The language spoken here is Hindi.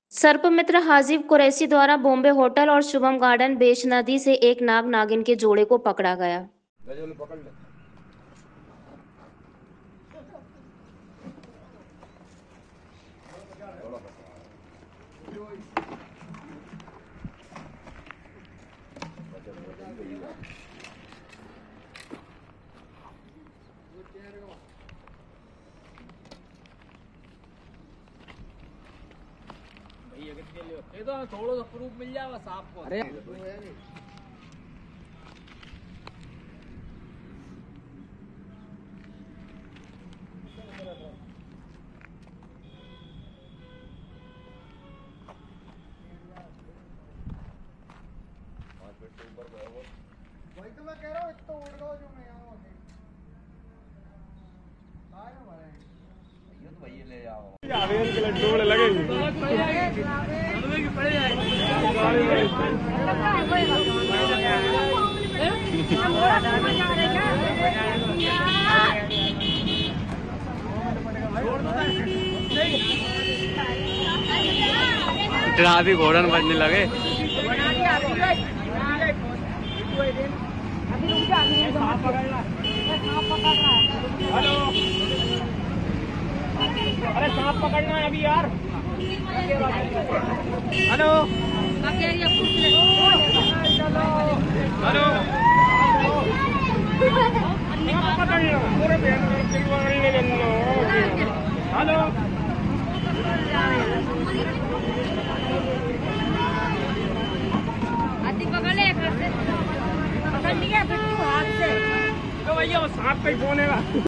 सर्पमित्र हाजिब कुरैशी द्वारा बॉम्बे होटल और शुभम गार्डन बेश नदी से एक नाग नागिन के जोड़े को पकड़ा गया। ये तो थोड़ा सा प्रूफ मिल जाएगा साफ को। अरे वही तो मैं कह रहा हूँ, इतना उड़ रहा जो मैं यहाँ ये तो भैया ले जाओ। डोले लगेंगे। इतना भी घोड़न बजने लगे। हेलो, अरे सांप पकड़ना है अभी यार। हेलो हेलो, पकड़ना पूरे हेलो, पकड़ लिया हाथ से। तो भैया वो सांप का ही फोन है।